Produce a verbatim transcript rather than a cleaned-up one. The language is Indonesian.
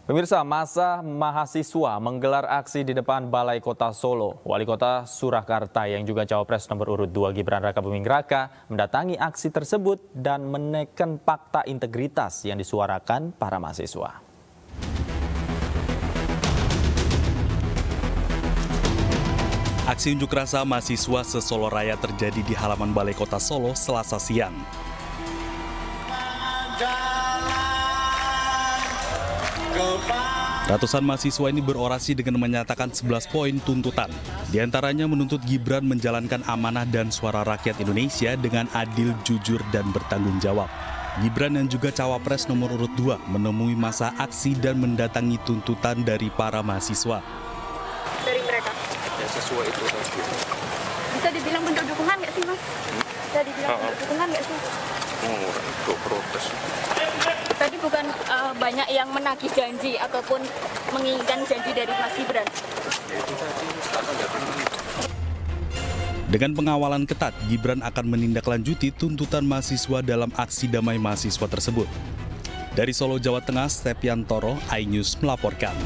Pemirsa, masa mahasiswa menggelar aksi di depan Balai Kota Solo. Wali Kota Surakarta yang juga cawapres nomor urut dua Gibran Rakabuming Raka mendatangi aksi tersebut dan menekan fakta integritas yang disuarakan para mahasiswa. Aksi unjuk rasa mahasiswa se-Solo Raya terjadi di halaman Balai Kota Solo Selasa siang. Ratusan mahasiswa ini berorasi dengan menyatakan sebelas poin tuntutan. Di antaranya menuntut Gibran menjalankan amanah dan suara rakyat Indonesia dengan adil, jujur, dan bertanggung jawab. Gibran yang juga cawapres nomor urut dua menemui masa aksi dan mendatangi tuntutan dari para mahasiswa. Dari mereka? Ya sesuai itu. Bisa dibilang bentuk dukungan nggak sih, Mas? Bisa dibilang uh -uh. bentuk dukungan nggak sih? Oh, untuk protes. Tadi bukan uh, banyak yang menagih janji ataupun menginginkan janji dari Mas Gibran. Dengan pengawalan ketat, Gibran akan menindaklanjuti tuntutan mahasiswa dalam aksi damai mahasiswa tersebut. Dari Solo, Jawa Tengah, Stepian Toro, iNews melaporkan.